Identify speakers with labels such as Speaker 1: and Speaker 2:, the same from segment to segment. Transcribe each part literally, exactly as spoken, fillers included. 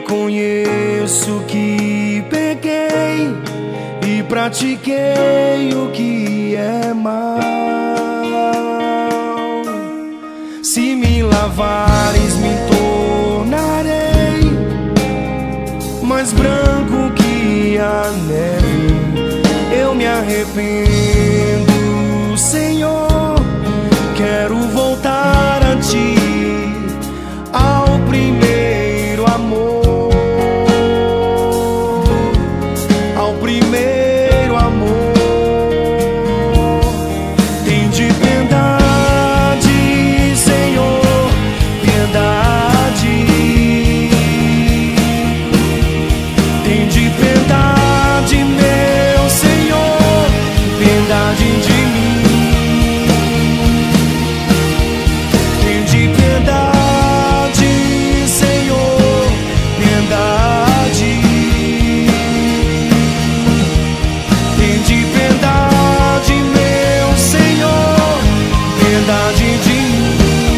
Speaker 1: reconheço que pequei e pratiquei o que é mal. Se me lavares, me tornarei mais branco que a neve. Eu me arrependo, Senhor, quero voltar a Ti, ao primeiro amor, ao primeiro amor. Tende piedade, Senhor, piedade. Tende piedade, meu Senhor, piedade de mim. Tende piedade, Senhor, piedade. Tende piedade, meu Senhor, piedade de mim.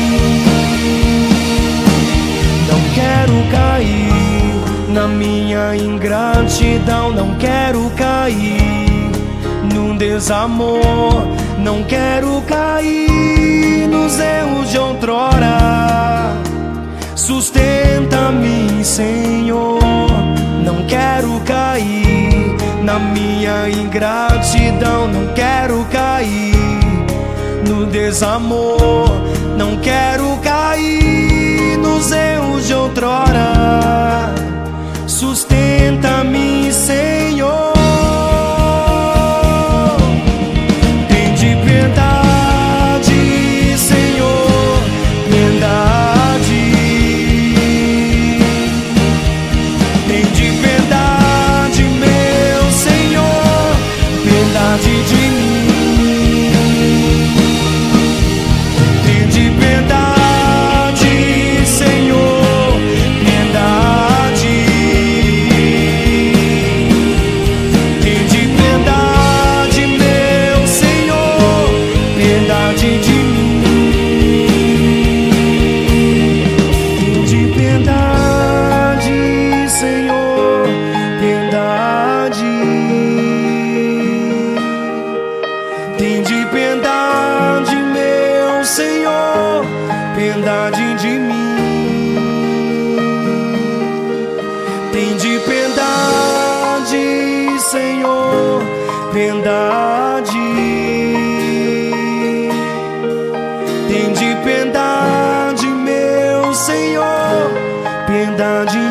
Speaker 1: Não quero cair na minha ingratidão, não quero cair num desamor, não quero cair nos erros de outrora. Sustenta-me, Senhor, não quero cair na minha ingratidão, não quero cair no desamor, não quero cair nos erros de outrora. Sustenta-me, Senhor. Tende piedade, Senhor, piedade. Tende piedade, meu Senhor, piedade de mim. Tende piedade, Senhor, piedade. Tende piedade, meu Senhor, piedade de mim. Tende piedade, Senhor, piedade. Tende piedade, meu Senhor, piedade de mim. Tende piedade, Senhor, piedade. Tende piedade, meu Senhor, piedade